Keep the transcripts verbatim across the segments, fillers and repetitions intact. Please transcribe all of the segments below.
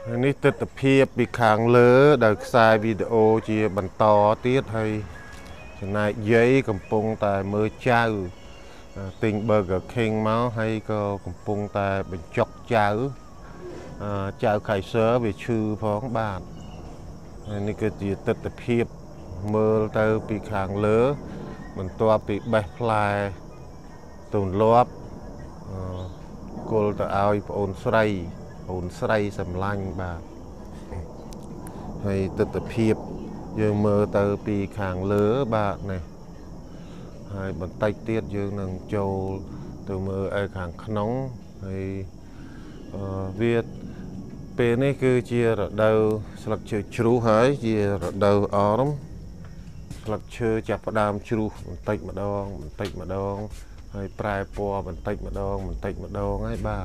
នេះទិដ្ឋភាពពីខាងលើដែលខ្សែវីដេអូជាបន្តទៀតហើយចំណែកយាយកំពុងតែមើលចៅទិញ Burger King មកហើយក៏កំពុងតែបញ្ចុកចៅចៅ Kaiser វាឈឺផងបាទហើយនេះគឺជាទិដ្ឋភាពមើលទៅពីខាងលើបន្ទាប់ពីបេះផ្លែទម្លាប់គល់ទៅឲ្យប្អូនស្រីអូនស្រីសម្លាញ់បាទហើយទិដ្ឋភាពយើងមើលទៅពីខាងលើបាទនេះហើយបន្តិចទៀតយើងនឹងចូលទៅមើលឲ្យខាងក្នុងហើយអឺវាពេលនេះគឺជារដូវស្លឹកឈើជ្រុះហើយជារដូវអរមស្លឹកឈើចាប់ផ្ដើមជ្រុះបន្តិចម្ដងបន្តិចម្ដងហើយប្រែពណ៌បន្តិចម្ដងបន្តិចម្ដងហើយបាទ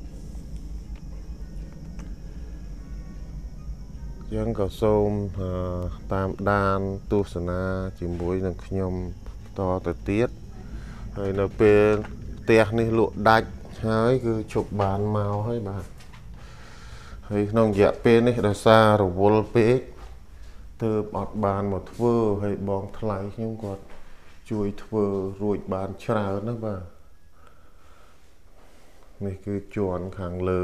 យើងក៏សូមតាមដានទស្សនាជាមួយនឹងខ្ញុំតទៅទៀតហើយនៅពេលផ្ទះនេះលក់ដាច់ហើយគឺជប់បានមកហើយបាទហើយក្នុងរយៈពេលនេះដោយសាររវល់ពេកទើបអត់បានមកធ្វើហើយបងថ្លៃខ្ញុំគាត់ជួយធ្វើរួចបានច្រើនណាបាទនេះគឺជាន់ខាងលើ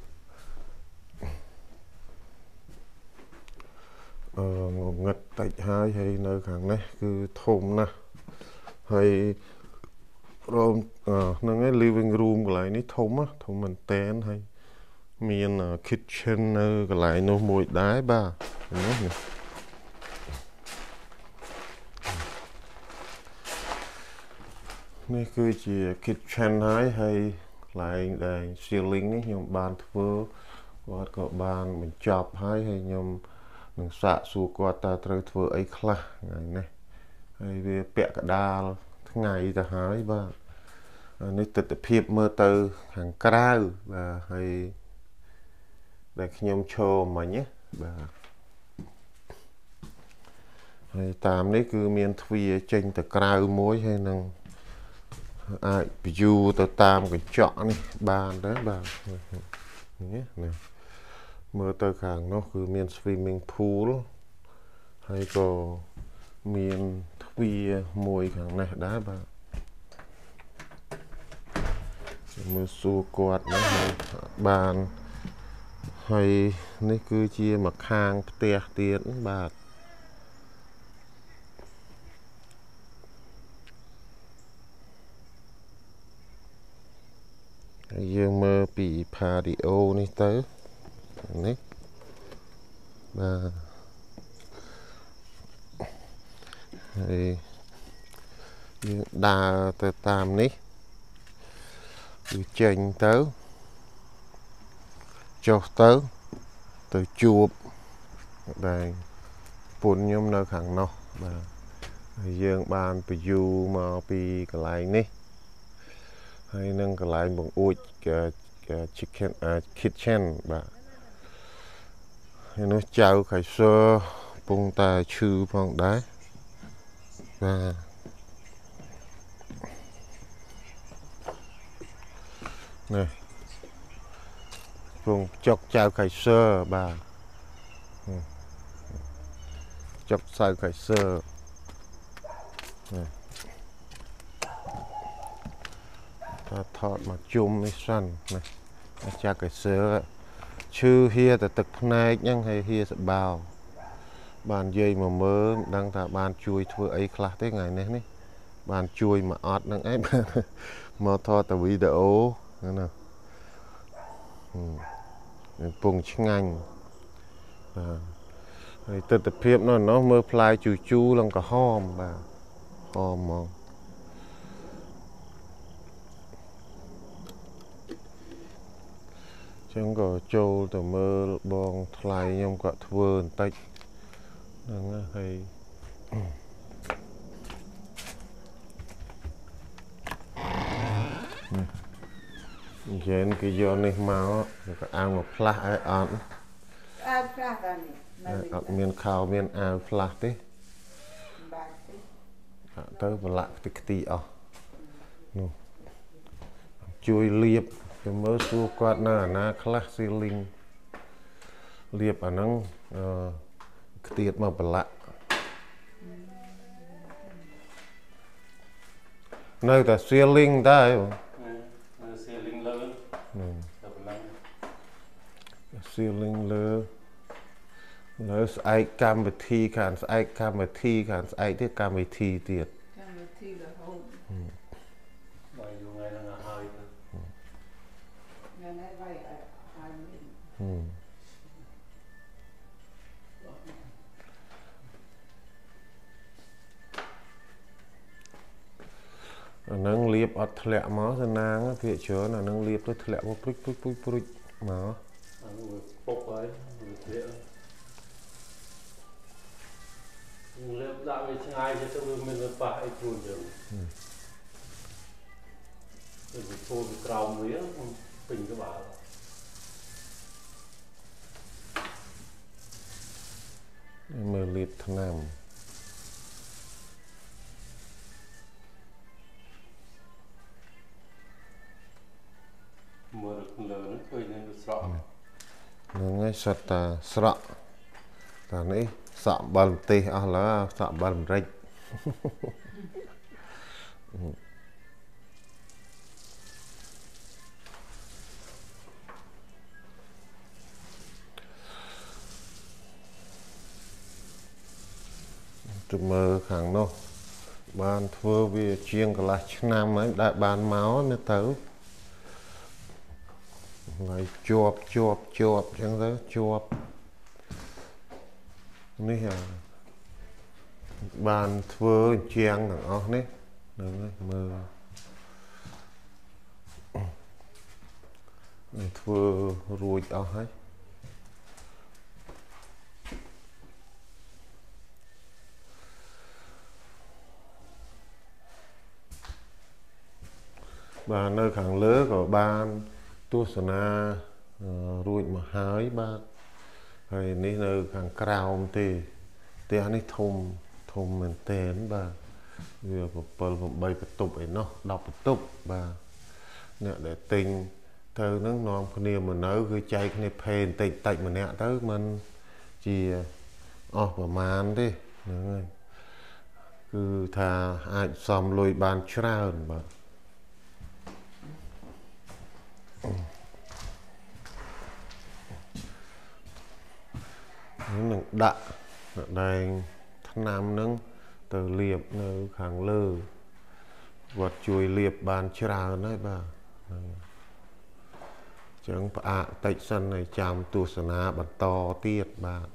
អឺងឹតតិចហើយហើយនៅខាងនេះគឺធំណាស់ហើយរោមហ្នឹងឯង living room កន្លែងនេះធំណាធំមែនតែនហើយមាន kitchen នៅកន្លែងនោះមួយដែរបាទនេះនេះគឺជា kitchen ហើយហើយកន្លែងដែល ceiling នេះខ្ញុំបានធ្វើគាត់ក៏បានបញ្ចប់ហើយហើយខ្ញុំនឹងសាកសួរគាត់តើត្រូវធ្វើអីខ្លះថ្ងៃនេះហើយវាពាក់កដាលថ្ងៃទៅហើយបាទនេះទិដ្ឋភាពមើលទៅខាងក្រៅបាទហើយដែលខ្ញុំឈរមិញណាបាទហើយតាមនេះគឺមានទ្វារចេញទៅក្រៅមួយហើយនឹងអាច view ទៅតាមកញ្ចក់នេះបានដែរបាទនេះណាមើលទៅខាងនោះគឺមាន swimming pool ហើយក៏មានទ្វារមួយខាងនេះដែរបាទមើលសួរគាត់ណាបានហើយនេះគឺជាមួយខាងផ្ទះទៀតបាទហើយយើងមើលពី patio នេះទៅនេះបាទហើយយើងដើរទៅតាមនេះគឺចេញទៅចុះទៅទៅជួបដែលពុនខ្ញុំនៅខាងនោះបាទហើយយើងបានពយូមកពីកន្លែងនេះហើយនឹងកន្លែងបង្អួច chicken kitchen បាទហើយនោះចៅ Kaiser កំពុងតែឈឺផងដែរបាទនេះពងចុកចៅ Kaiser បាទចុកចៅ Kaiser នេះថតមកជុំនេះសិនណាចៅ Kaiser ឈឺហៀតែទឹកភ្នែកហ្នឹងហើយហៀសបោបាននិយាយមកមើលមិនដឹងថាបានជួយធ្វើអីខ្លះទេថ្ងៃនេះនេះបានជួយមកអត់ហ្នឹងឯងមកថតតែវីដេអូហ្នឹងណាកំពុងឆ្ងាញ់បាទហើយទិដ្ឋភាពនោះនោះមើលផ្លែជូជូឡើងក្រហមបាទហមហ្មងចឹងក៏ចូលទៅមើលបងថ្លៃខ្ញុំក៏ធ្វើបន្តិចហ្នឹងហើយនិយាយគេយកនេះមកក៏អាវមកផ្លាស់ឲ្យអត់អាវផ្លាស់ដល់នេះអត់មានខោមានអាវផ្លាស់ទេបាទទៅប្រឡាក់ខ្ទេចខ្ទីអស់នោះជួយលាបទៅមើលសួរគាត់នៅអាណាខ្លះ ceiling liệp ở nắng tiệt mà bật lạ nơi ta xuyên linh ta ấy xuyên linh lơ xuyên linh lơ lơ ai cam vật thi khán ai cam vật thi khán ai tiếc cam vật thi tiệt cam vật thi là hồn bài dù ngày là hai ngày nay vay hai mươi nâng liệp ở thẹn máu dân nàng phía chớ là nâng liệp tôi thẹn một prích prích prích prích máu bốc ấy liệp liệp dạo về ngày cho tôi mình là phải chuồn được rồi bị thô bị cào mía bình các bạn mờ liệp thân nam mưa được lớn khơi nên được sọ nó ngay sạch ta sọ ta này sọ bầm tê à là sọ bầm rạch tụi mơ khẳng nó ban thưa về chiêng cả là năm ấy đại ban máu nữa tới lại chộp chộp chộp chẳng thế chộpនេះបានធ្វើជាងទាំងអស់នេះនឹងមើលនឹងធ្វើរួចអស់ហើយបាទនៅខាងលើក៏បានទស្សនារួចមកហើយបាទហើយនេះនៅខាងក្រោមទេផ្ទះនេះធំធំមែនទែនបាទវាbảyបន្ទប់ឯណោះដប់បន្ទប់បាទអ្នកដែលទិញទៅនឹងនាំគ្នាមកនៅគឺចែកគ្នាភេបន្តិចតិចម្នាក់ទៅមិនជាអស់ប្រមាណទេហ្នឹងហើយគឺថាអាចសំលុយបានច្រើនបាទនឹងដាក់ដែងថ្នាំនឹងទៅលាបនៅខាងលើវត្តជួយលាបបានច្រើនហើយបាទអញ្ចឹងផ្អាកតិចសិនឲ្យចាំទស្សនាបន្តទៀតបាទ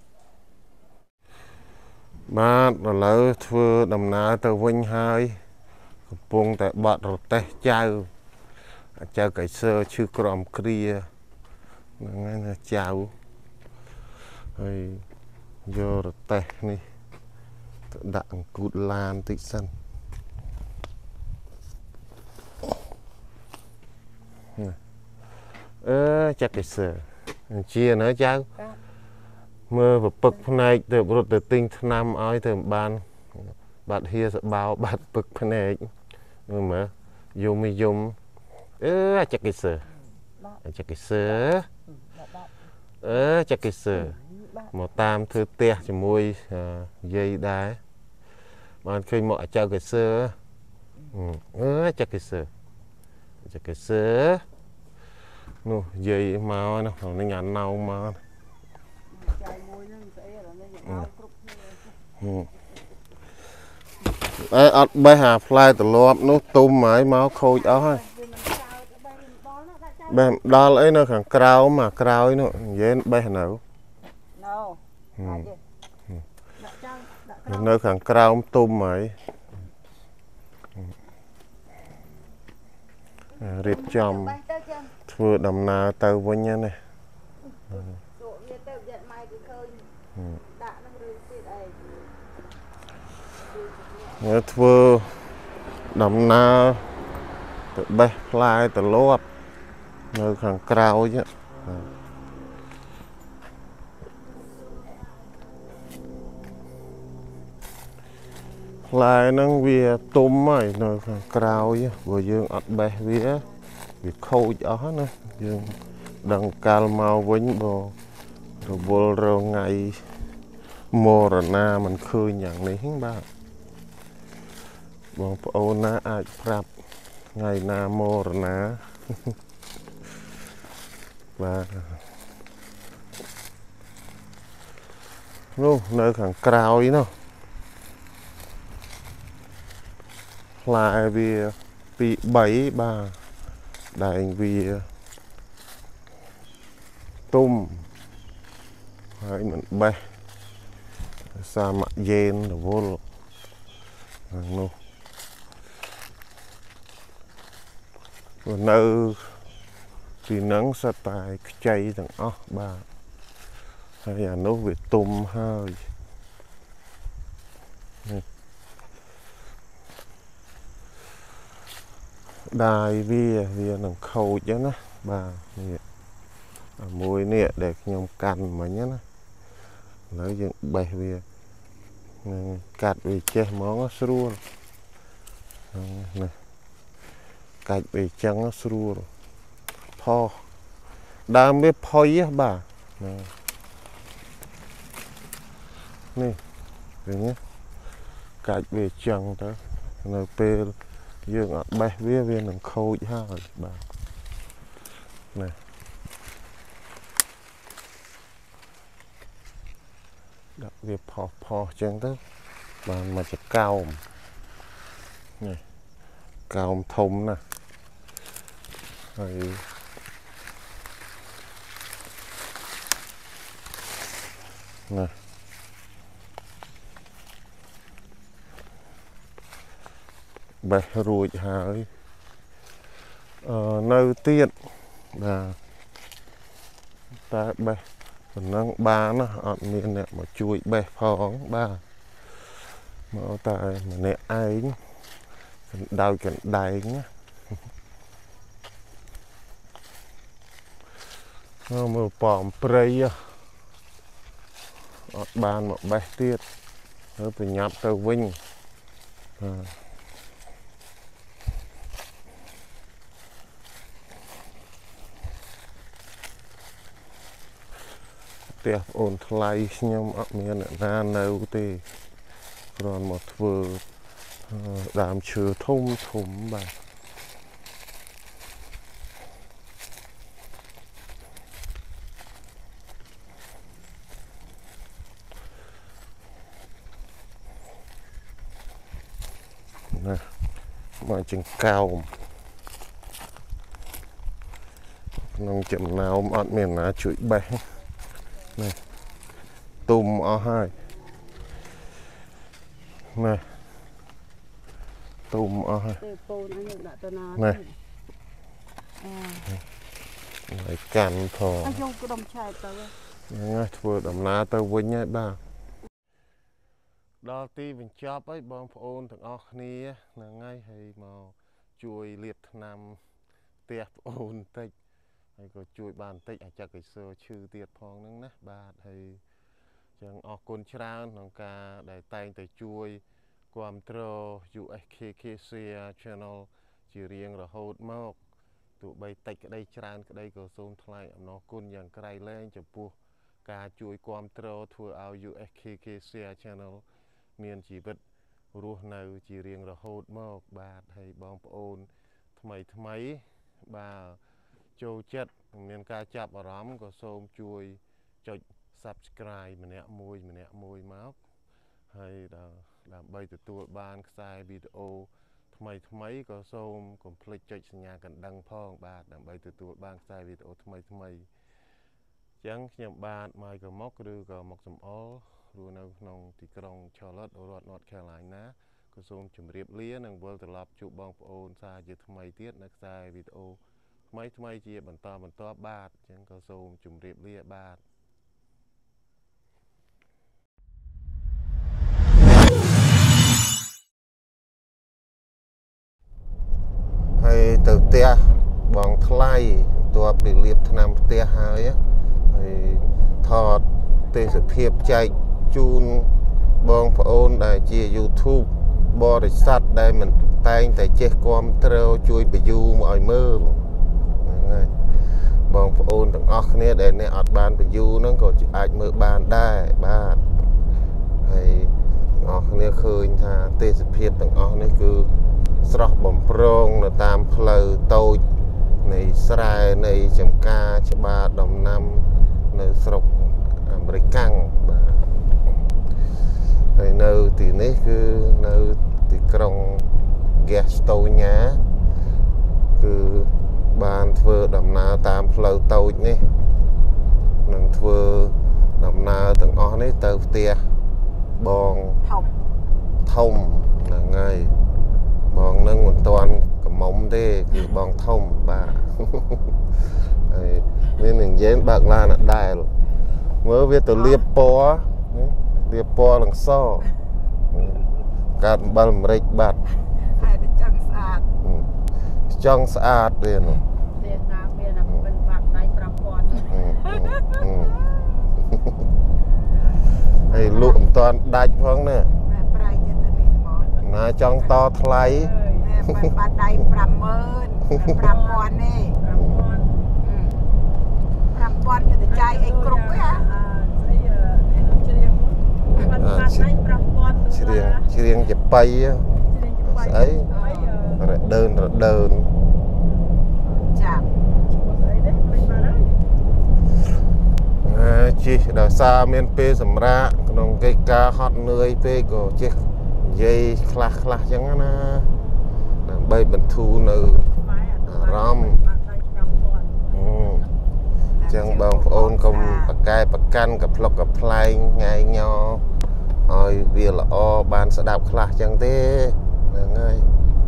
បាទឥឡូវធ្វើដំណើរទៅវិញហើយកំពុងតែបាត់រទេះចៅចៅកៃសើឈឺក្រំគ្រាហ្នឹងហើយចៅហើយយករទេះនេះទៅដាក់អង្គូតឡានតិចសិនអឺចាក់កេសើជាណើចៅមើលពឹកភ្នែកទៅរត់ទៅទិញថ្នាំឲ្យទៅបានបាត់ហៀសបោបាត់ពឹកភ្នែកមើលមើលយំយំអឺចាក់កេសើចាក់កេសើអឺចាក់កេសើមកតាមធ្វើផ្ទះជាមួយយាយដែរបានឃើញមកអាចៅកេសើអឺចាក់កេសើចាក់កេសើនោះយាយមកនោះនឹងអាណៅមកចៅមួយនឹងស្អីដល់នេះណៅគ្រប់គ្នាអេអត់បេះអាផ្លែត្រឡប់នោះទុំហើយមកខូចអស់ហើយបេះដល់អីនៅខាងក្រោមអាក្រោយនោះនិយាយបេះនៅនៅខាងក្រោមទុំហើយរៀបចំធ្វើដំណើរទៅវិញណានេះមើលធ្វើដំណើរទៅបេះផ្លែត្រឡប់នៅខាងក្រោយផ្លែហ្នឹងវាទុំហើយនៅខាងក្រោយព្រោះយើងអត់បេះវាវាខូចអស់ណាយើងដឹងកាលមកវិញបើ rồi vô rồi ngày mùa rồi na mình khơi nhận này hiến ba bọn ô na ai prap ngày na mùa rồi na và luôn nơi thằng cào ý nó lại vì bị bảy ba đại vì tôm hay mình bay sa mạc yen rồi vô luôn rồi nơi thì nắng sa tài cháy thằng ó ba hay là nấu về tôm hơi đài vi vi nằm khâu chứ nó bà nè mùi nè để nhom cằn mà nhá lấy dựng bày vi cắt vì che món nó sưu này cắt vì trắng nó sưu pho đam biết phoi á bà nè nè vậy nhé cắt vì trắng đó nè pe dương ở bay với viên đằng khâu ha bà này đặc biệt phò phò chân đó mà mà chỉ cao này cao thông nè rồi này bè ruồi hái ờ, nơi tiện là ta bè còn năng ba nó ở miền này mà chui bè phóng ba mà tại mà nè ai đau cái đầy nhá nó mà bỏng prey ở bàn một bè tiết nó phải nhập tàu vinh à. Tiệp ổn thay nhưng ở miền ra nâu thì còn một vừa làm chứa thông thủng bà nè mà chừng cao nông chậm nào ở miền nào chuỗi bè này tùm ở hai này tùm ở hai này này cắn thò ngay vừa đầm ná tao với nhá ba đó tí mình chop ấy bom phôn thằng óc ní là ngay hay màu chuối liệt nam tiệp ôn tích hay có chuối bàn tích à chắc cái sơ chư tiệt phong nâng nè ba thì chẳng óc côn tràn nông ca đại tay tay chuối quam trô u ét ca ca xê channel chỉ riêng là hốt mốc tụ bay tích cái đây tràn cái đây có xôn thay nó côn dạng cái lên chụp pu ca chuối quam trô thua ao u ét ca ca xê channel miền chỉ vật ruột nào chỉ riêng là hốt mốc ba hay bom ôn thay thay ba châu chất miền ca chạp ở rắm có xôm chuối cho subscribe mình nè môi mình nè môi máu hay là làm bay từ tua ban sai video thay thay có xôm complete cho nhà cần đăng phong ba làm bay từ tua ban sai video thay thay chẳng nhầm ba mai có móc đưa có một sầm ó rồi nào nông thì trong Charlotte ở North Carolina có xôm chụp riệp lía năng vô từ lọp chụp bong ôn xa giờ thay tiết năng sai video mấy mấy chia bản to bản to ba chẳng có xôm chụp riệp lía ba hay từ tia bằng thayตัวbị liệp nam tia hai á hay thọt tê sự thiệp chạy chun bong phone đại chia YouTube bò để sát đây mình tay tại che com treo chui bị du mọi mơ បងប្អូនទាំងអស់គ្នាដែលអ្នកអត់បានបញ្យូហ្នឹងក៏អាចមើលបានដែរបាទហើយទាំងអស់គ្នាឃើញថាទេសភាពទាំងអស់នេះគឺស្រស់បំព្រងនៅតាមផ្លូវតូចនៃស្រែនៃចម្ការច្បារដំណាំនៅស្រុកអាមេរិកកាំងបាទហើយនៅទីនេះគឺនៅទីក្រុង Gastonia គឺបានធ្វើដំណើរតាមផ្លូវតូចនេះនឹងធ្វើដំណើរទាំងអស់នេះទៅផ្ទះបងធំធំហ្នឹងហើយបងនឹងមិនទាន់កំមុំទេគឺបងធំបាទហើយមាននិយាយបើកឡានអត់ដែលមើលវាទៅលាបពណ៌លាបពណ៌លង្សកាត់អំបិលអាមេរិកបាត់ហើយទៅចង់ស្អាតចង់ស្អាតទេនោះទេណាមានតែเป็นបាក់ដៃប្រាំពាន់ហើយលក់មិនតាន់ដាច់ផងណាប្រៃទៀតទៅនេះមកណាចង់តថ្លៃបានបាក់ដៃប្រាំម៉ឺនប្រាំពាន់នេះប្រាំពាន់ប្រាំពាន់យកទៅចាយអីគ្រប់ហ៎ស្អីនេះច្រៀងបានបាក់ដៃប្រាំពាន់ច្រៀងច្រៀងចបៃស្អីរដើនរដើនចាឈ្មោះស្អីទេមិនបានហើយអើជិះដល់សារមានពេលសម្រាកក្នុងកិច្ចការហត់នឿយពេកក៏ជិះនិយាយខ្លះខ្លះចឹងណាដើម្បីបន្ធូរនៅអារម្មណ៍ចឹងបងប្អូនកុំប្រកែប្រកាន់កផ្លុកកផ្លែងថ្ងៃញោឲ្យវាល្អបានស្ដាប់ខ្លះចឹងទេហ្នឹងហើយ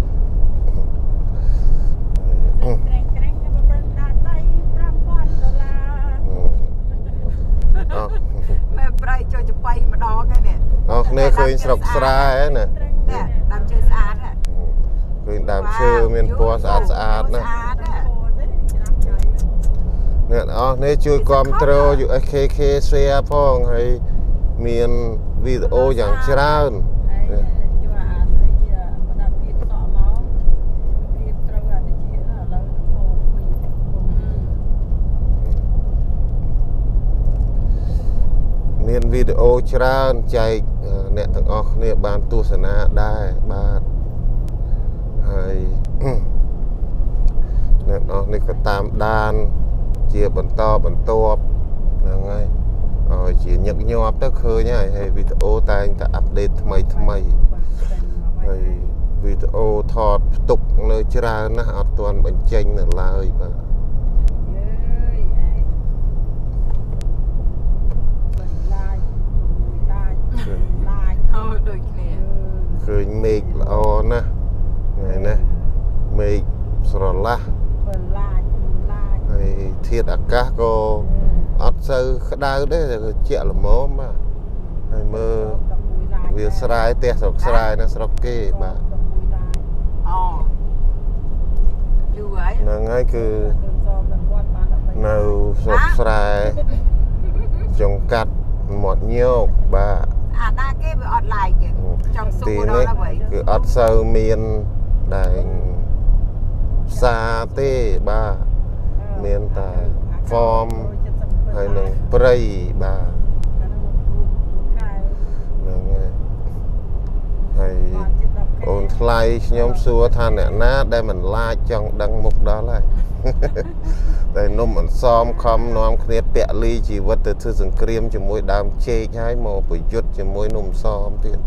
ក្រែងក្រែងទៅប្រឹងដាក់ដៃប្រាំពាន់ដុល្លារអូមែនប្រៃចូលចបៃម្ដងហ្នឹងនេះអូគ្នាឃើញស្រុកស្រែហ្នឹងណានេះដើមឈើស្អាតហ៎ឃើញដើមឈើមានពណ៌ស្អាតស្អាតណាអ្នកអស់នេះជួយគ្រប់គ្រង ยู เอส เค เค Share ផងហើយមានវីដេអូយ៉ាងច្រើនមានវីដេអូច្រើនចែកអ្នកទាំងអស់គ្នាបានទស្សនាដែរបាទហើយអ្នកអស់នេះក៏តាមដានជាបន្តបន្ទាប់ហ្នឹងហើយឲ្យជាញឹកញាប់ទៅឃើញហើយហើយវីដេអូតែងតែអាប់ដេតថ្មីថ្មីហើយវីដេអូថតផ្ទុកនៅច្រើនណាស់អត់ទាន់បញ្ចេញនៅឡើយបាទឃើញមេឃល្អណាស់ថ្ងៃនេះមេឃស្រឡះហើយធាតុអាកាសក៏អត់សូវក្តៅទេជាក់ល្មមបាទហើយមើលវាស្រែផ្ទះស្រុកស្រែនៅស្រុកគេបាទអូយូរហើយហ្នឹងហើយគឺនៅស្រុកស្រែចង្កាត់មាត់ញោកបាទអាណាគេវាអត់ឡាយទេចង់សួរដល់ហើយគឺអត់សូវមានដែលផ្សារទេបាទមានតែហ្វមហើយនឹងព្រៃបាទហ្នឹងហើយហើយអូនថ្លៃខ្ញុំសួរថាអ្នកណាដែលមិនឡាចចង់ដឹងមុខដល់ហើយតែនំអន្សមខំនាំគ្នាពាក់លីជីវិតទៅធ្វើសង្គ្រាមជាមួយដើមចេកហើយមកប្រយុទ្ធជាមួយនំអន្សមទៀត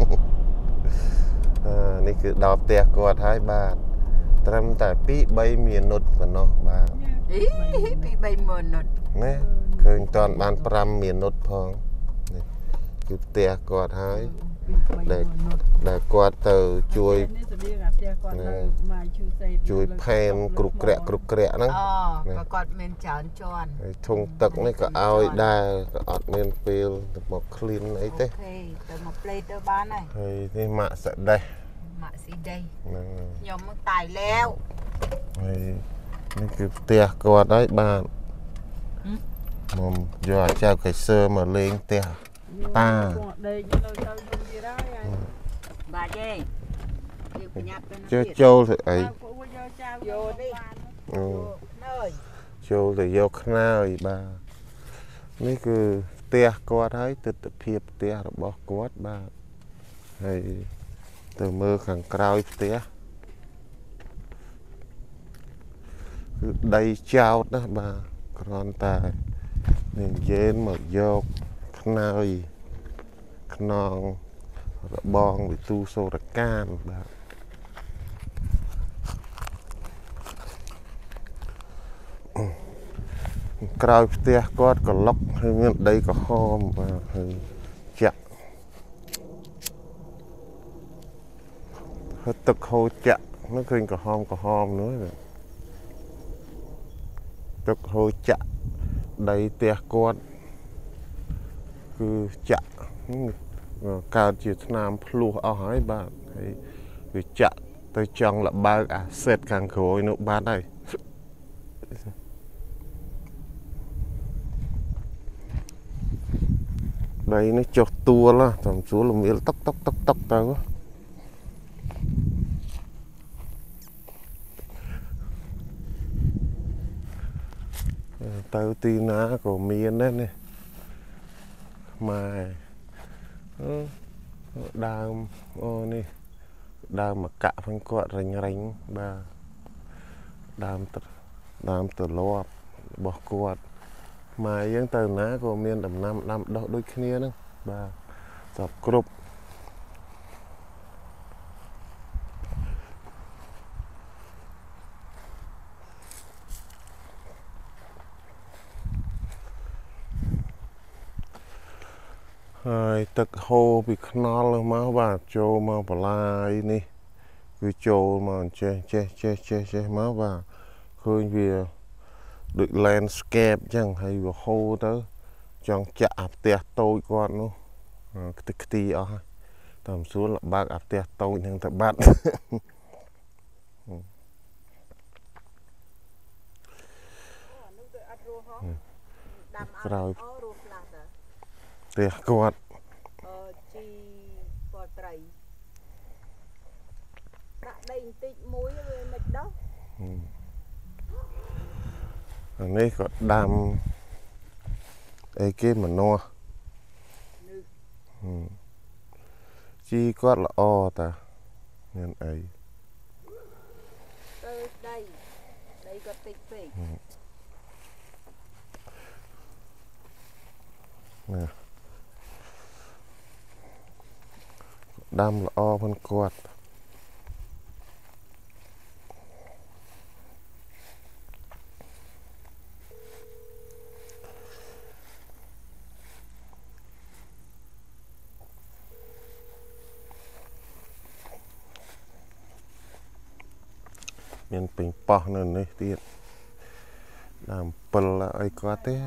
អានេះគឺដល់ផ្ទះគាត់ហើយបាទត្រឹមតែពីរបីមីនិតប៉ុណ្ណោះបាទអីពីរបីមីនិតណាឃើញតាន់បានប្រាំមីនិតផងនេះគឺផ្ទះគាត់ហើយដែលដែលគាត់ទៅជួយជួយផែនគ្រប់ក្រាក់គ្រប់ក្រាក់ហ្នឹងអូគាត់មានច្រើនជាន់ហើយធុងទឹកនេះក៏ឲ្យដែរក៏អត់មានពេលទៅមក clean អីទេអូខេទៅមក plate ទៅបានហើយហើយនេះម៉ាក់សដេះម៉ាក់ស៊ីដេះហ្នឹងខ្ញុំមកតៃលាវហើយនេះគឺផ្ទះគាត់ហើយបាទមុំយកអាចៅកៃសើមកលេងផ្ទះតាដេកនៅទៅយំទៀតហើយបាទទេយើងប្រញាប់ទៅជើចូលទៅអីយកនេះអូចូលទៅយកខ្នើយបាទនេះគឺផ្ទះគាត់ហើយទិដ្ឋភាពផ្ទះរបស់គាត់បាទហើយទៅមើលខាងក្រោយផ្ទះគឺដីចោតណាបាទគ្រាន់តែនិយាយមកយកខ្នើយខ្នងរបងវិទូសូរកានបាទក្រោយផ្ទះគាត់ក្លុកហើយមានដីក្រហមបាទហើយចាក់ហើយទឹកហូរចាក់នោះឃើញក្រហមក្រហមនោះទឹកហូរចាក់ដីផ្ទះគាត់គឺចាក់កើតជាថ្នាំភ្លោះអស់ហើយបាទហើយវាចាក់ទៅចង់លបើកអាសេតខាងក្រោយនោះបាត់ហើយដីនេះចុះទួលតាមស្រួលលំអៀលតុកតុកតុកតុកទៅទៅទីណាក៏មានដែរនេះម៉ែដើមអូនេះដើមមកកាក់ផងគាត់រិញរិញបាទដើមដើមទលាប់របស់គាត់ម៉ែយើងទៅណាក៏មានដំណាំដាំដុះដូចគ្នាហ្នឹងបាទសពគ្រប់ហើយទឹកហូរពីខ្នល់មកបាទចូលមកបន្លាយនេះគឺចូលមកចេះចេះចេះចេះចេះមកបាទឃើញវាដូច landscape អញ្ចឹងហើយវាហូរទៅចង់ចាក់អាផ្ទះតូចគាត់នោះខ្ទេចខ្ទីអស់ហើយតាមស្រួលបើកអាផ្ទះតូចហ្នឹងទៅបាត់ក្រោយផ្ទះគាត់អឺជីពណ៌ត្រីដាក់ដីបន្តិចមួយវាមិនដោះអានេះក៏ដាំអីគេម្នាស់ជីគាត់ល្អតាមានអីទៅដីដីគាត់តិចពេកណាដាំល្អផងគាត់មានពេញប៉ោះនៅនេះទៀតដើមពិលអីគាត់ទេ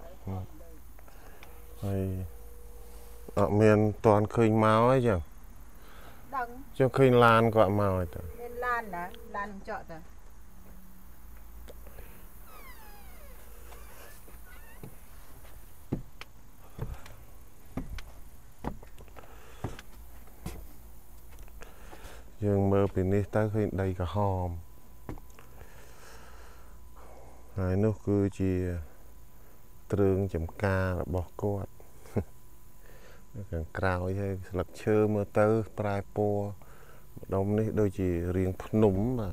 ហើយអត់មានតាន់ឃើញមកអីចឹងដឹងចុះឃើញឡានគាត់មកហើយតើមានឡានណាឡានចកតើយើងមើលពីនេះទៅឃើញដីក្រហមហើយនោះគឺជាទ្រឿងចំការរបស់គាត់នៅខាងក្រោយហើយស្លឹកឈើមើលទៅប្រែពណ៌ម្ដុំនេះដូចជារាងភ្នំបាទ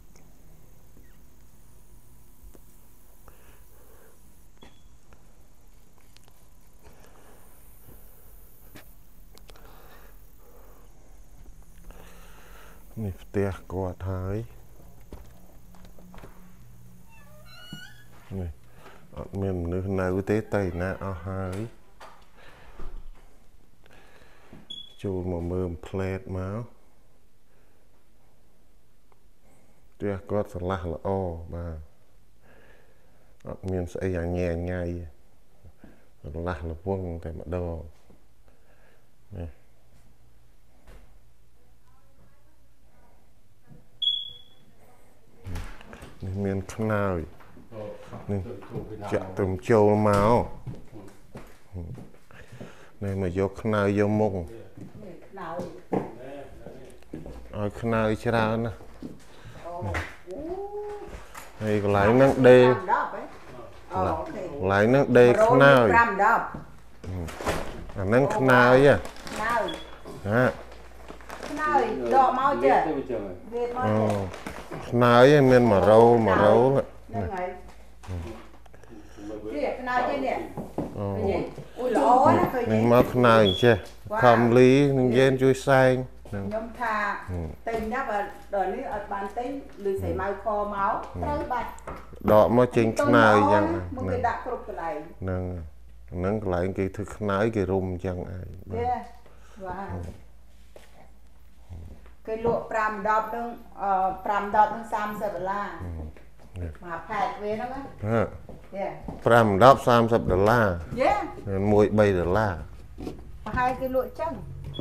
នេះផ្ទះគាត់ហើយនេះអត់មានមនុស្សនៅទេទៅណាអស់ហើយចូលមកមើលផ្លែតមកផ្ទះគាត់ស្រឡះល្អបាទអត់មានស្អីអាញ៉ែញ៉ៃស្រឡះលវងតែម្ដងនេះនេះមានខ្នើយនេះចាក់ទៅចូលមកនេះមកយកខ្នើយយកមុខឲ្យខ្នើយច្រើនណាហើយកន្លែងហ្នឹងដេ lại nó đây khơi nâng khơi á khơi đọ mau chưa khơi miền mà râu mà râu mình mắc khơi chưa cầm lý mình dân chui xanh nhóm tha tình nhá và đời ní ở bàn tính lư xảy mau kho máu tới bạch đọ mà chính khơi chẳng người đặt cục lại nâng nâng lại cái thức nói cái rung chẳng ai cái lụa pram đọt nâng pram đọt nâng xăm sập la mà phạt về nó á pram đọt xăm sập la mùi bay la hai cái lụa trắng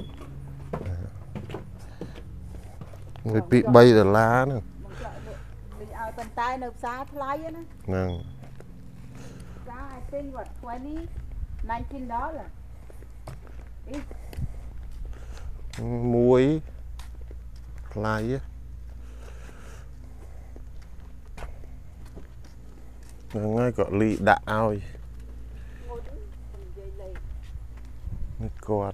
người bị bay la nữa mình ao tận tay nộp xa thay á nâng I think what twenty, nineteen dollars. Muối lại á. Ngay có lì đã oi. Nó quạt.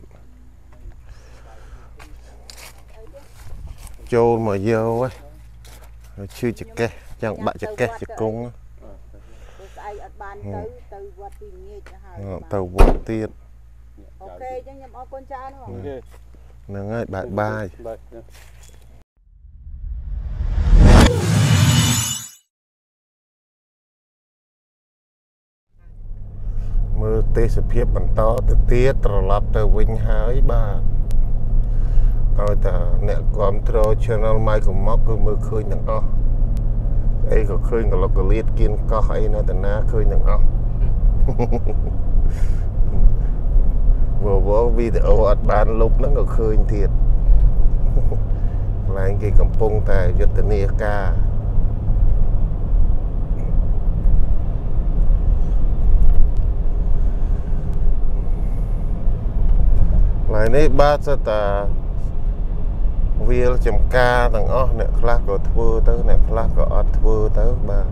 Châu mà vô ấy. Chưa chặt kè, chẳng bạn chặt kè chặt cung á. Tàu vượt tiền. Ok, chẳng nhầm ô con cha nữa. Nâng ơi, bye bye. Mơ tê sẽ phiếp bằng to từ tiết rồi lọc từ vinh hái ba. Rồi ta nẹ control channel mai của móc cứ mơ khơi nâng o. Ấy có khơi có lọc có liệt kiên có hay nó ta ná khơi nâng o. Vừa vô video ở bàn lúc nó có khơi thiệt. Là anh kia cầm pông tại Việt Tây ca. Lại này ba sẽ ta viên chấm ca thằng ó nè khác có thưa tới nè khác có ọt thưa tới ba.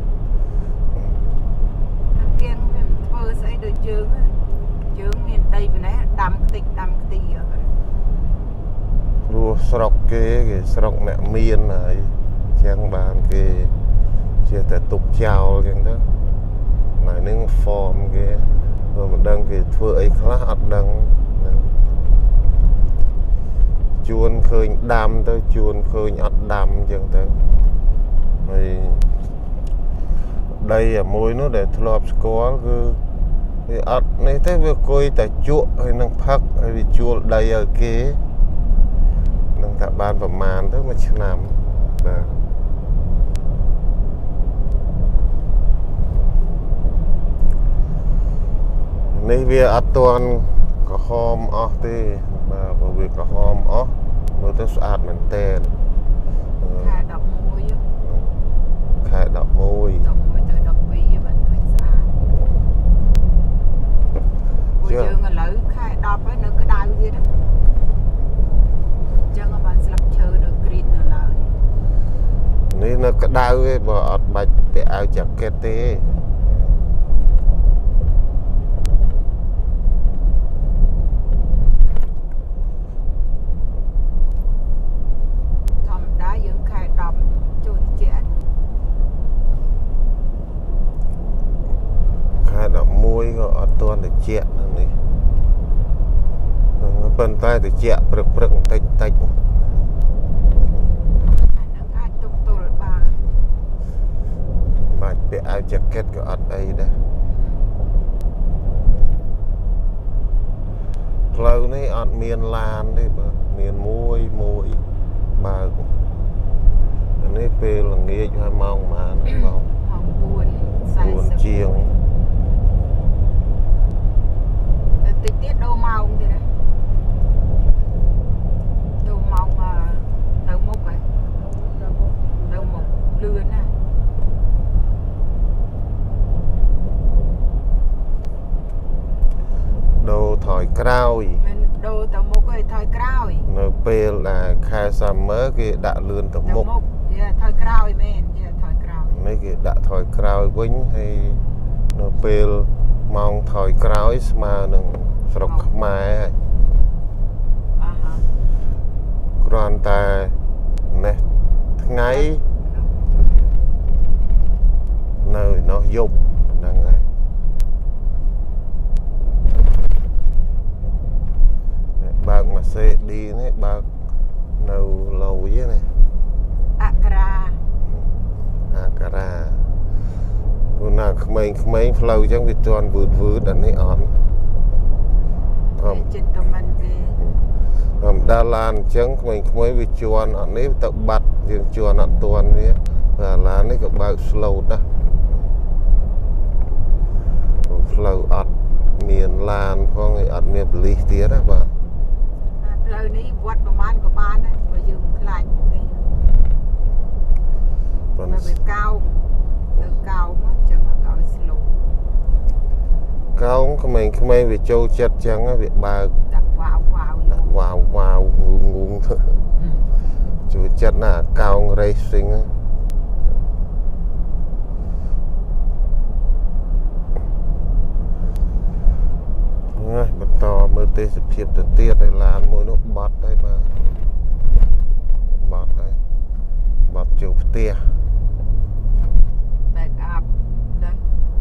Kiên thưa sẽ được chướng chướng miền Tây bên này đâm tịch đâm tì ở luôn sọc cái cái sọc mẹ miên này trang bàn cái chiaតែtục chào chẳng đó này nâng form cái rồi mình đăng cái thưa ấy khác ọt đăng chuồn khơi đam tới chuồn khơi ọt đam chẳng tới này đây là môi nó để thọp có cứ thì ọt này thế vừa coi tại chuột hay năng phắc hay vì chuột đây ở kế năng tạ ban và màn đó mà chưa làm và này vì ọt toàn có hôm ọt thì và bởi vì có hôm ọt mới tới sạch mình tên khai đọc môi khai đọc môi đọc môi từ đọc bì vẫn khơi xa môi dương là lỡ khai đọc ấy nó cái đau gì đó chẳng là bạn sẽ lập chờ được green nó lỡ này nó cái đau ấy bỏ ọt bạch để áo chặt kết tê toàn để chẹt này bàn tay để chẹt bực bực tách tách bài để áo jacket của ở đây đây lâu này ở miền Lan đây miền môi môi ba này về là nghe cho mong mà mong buồn chiêng tiết tiết đâu màu thì này đâu màu mà đâu mốc ấy đâu mốc lươn này đồ thỏi cao đồ tàu mốc ấy thỏi cao nó về là khai xăm mớ cái đã lươn tàu mốc thỏi cao ấy men thỏi cao mấy cái đã thỏi cao quýnh hay nó pel mong thổi cõi mà đừng sọc mai còn ta nè ngay nơi nó dục đang ai bác mà xe đi này bác nâu lâu với này Accra Accra hôm nào mình mình flow chẳng bị tròn vượt vượt đàn ấy ổn trên tầm mình về Đà Lan chẳng mình mới bị tròn ở đấy tự bắt riêng tròn ở tuần ấy và là này các bạn slow đó flow ở miền Lan có người ở miền Lý tía đó bà lời này vượtประมาณ của bạn đấy bởi dừng lại bởi vì cao từ cao mà chẳng là cao slow cao của mình không ai bị trâu chặt chẳng á việc bà đặt vào vào vào vào ngung ngung thôi chú chặt là cao racing á bắt to mơ tê sẽ phiếp được tiết đây là mỗi lúc bọt đây mà bọt đây bọt chụp tia back up đấy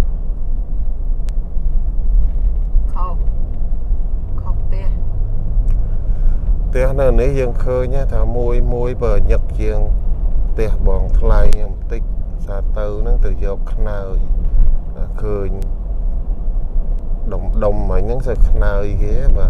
khâu khâu tia tia nơi này dương khơi nhá thả môi môi bờ nhật dương tia bòn thay một tích xa tư nó từ dọc nào khơi đồng đồng mà những sự nơi ghé mà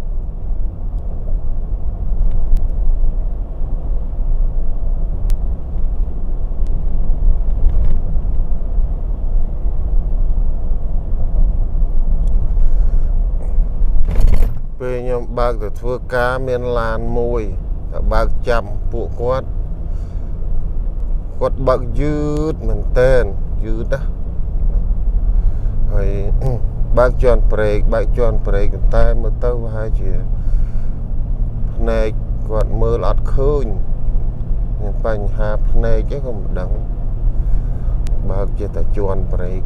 bây giờ bác từ thua cá miền Lan môi bác chăm bộ quát quát bác dứt mình tên dứt đó rồi bác chọn break bác chọn break tay mà tao hai chị này còn mưa lọt khơi nhưng bánh hạp này chứ không đắng bác chỉ ta chọn break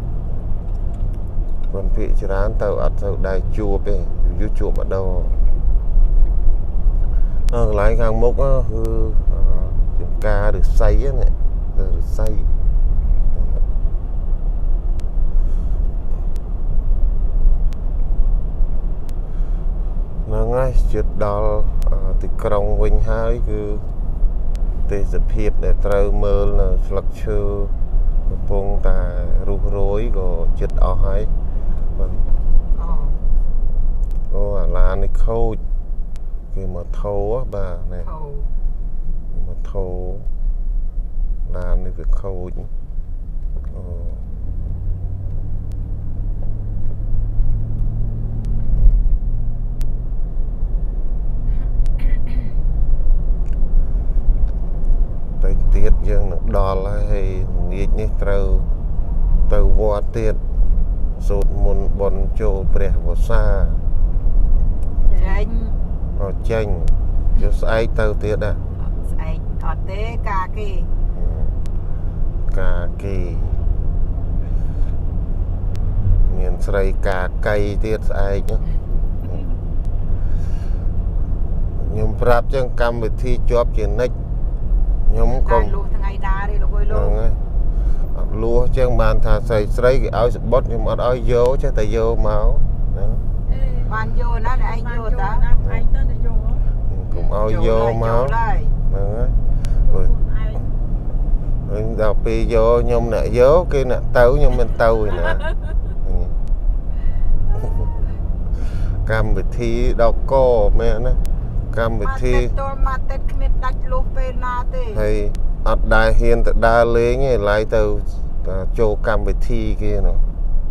còn vị trí rán tao ở tao đài chùa bê dù chùa ở đâu ờ, lái ngang mốc á hư ca được xây á này được xây nó ngay chuyện đó thì trong Vinh hai cứ để tập hiệp để trâu mơ là lực chưa bông ta rú rối của chuyện ở hai ô là này khâu cái mà thâu á bà này mà thâu là này việc khâu tới tiết dương đo là hay nghĩ như trâu từ vô tiết sụt một bọn chỗ bè vô xa chanh ở chanh cho sai tàu tiết à sai ở tế ca kỳ ca kỳ miền Sài ca cây tiết sai chứ nhưng prap chẳng cầm với thi job trên nick nhóm công lúa thằng ngày đa đi lúa lúa lúa chẳng bàn thà xây xây cái áo bớt nhưng mà áo vô chứ tại vô máu bàn vô nó này anh vô ta anh tên là vô cũng áo vô máu rồi đào pi vô nhôm nè vô kia nè tấu nhưng mình tấu rồi nè cam bị thi đau co mẹ nó cam bị thi thì ở đại hiền tại đa lê nghe lại từ châu cam bị thi kia nó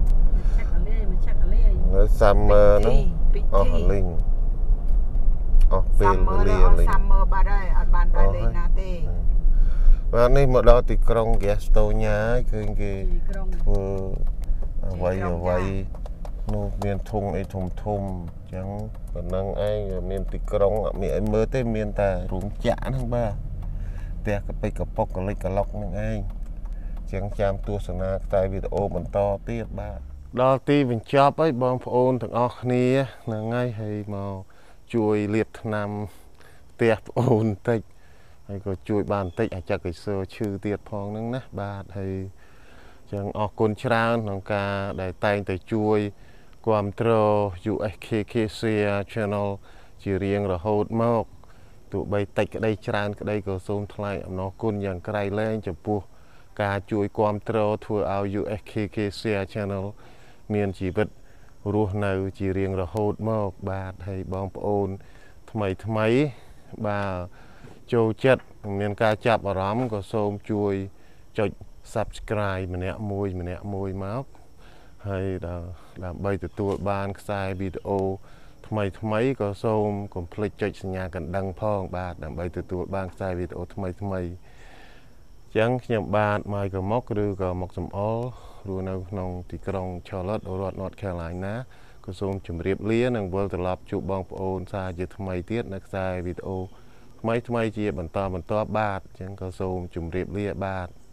nó summer nó ở linh ở bên lia linh và này một đó thì trong gesto nhá cái cái vậy vậy nó miền thùng ấy thùng thùng chẳng còn năng ai miền tây trong ở miền mơ tới miền ta ruộng chả thằng ba tè cái cây cà phốc cái lấy cà lóc năng ai ចឹងចាំទស្សនាខ្សែវីដេអូបន្តទៀតបាទដល់ទីបញ្ចប់ហើយបងប្អូនទាំងអស់គ្នាហ្នឹងហើយហើយមកជួយលាបថ្នាំផ្ទះប្អូនបន្តិចហើយក៏ជួយបានបន្តិចអាចកេសើឈឺទៀតផងហ្នឹងណាបាទហើយចឹងអរគុណច្រើនក្នុងការដែលតែងតែជួយគាំទ្រ ยู เอส เค Asia Channel ជារៀងរហូតមកទោះបីតិចក្តីច្រើនក្តីក៏សូមថ្លែងអំណរគុណយ៉ាងក្រៃលែងចំពោះការជួយគាំទ្រធ្វើឲ្យ ยู เอส เค Asia Channel មានជីវិតរស់នៅជារៀងរហូតមកបាទហើយបងប្អូនថ្មីថ្មីបាទចូលចិត្តមានការចាប់អារម្មណ៍ក៏សូមជួយចុច Subscribe ម្នាក់មួយម្នាក់មួយមកហើយដើម្បីទទួលបានខ្សែវីដេអូថ្មីថ្មីក៏សូមកុំភ្លេចចុចសញ្ញាកណ្ដឹងផងបាទដើម្បីទទួលបានខ្សែវីដេអូថ្មីថ្មីអញ្ចឹងខ្ញុំបាទម៉ៃក៏មកឬក៏មកសំអល់រស់នៅក្នុងទីក្រុង Charlotte រដ្ឋ North Carolina ក៏សូមជម្រាបលានិងវិលត្រឡប់ជួបបងប្អូនសារជាថ្មីទៀតនៅខ្សែវីដេអូថ្មីថ្មីជាបន្តបន្តបាទអញ្ចឹងក៏សូមជម្រាបលាបាទ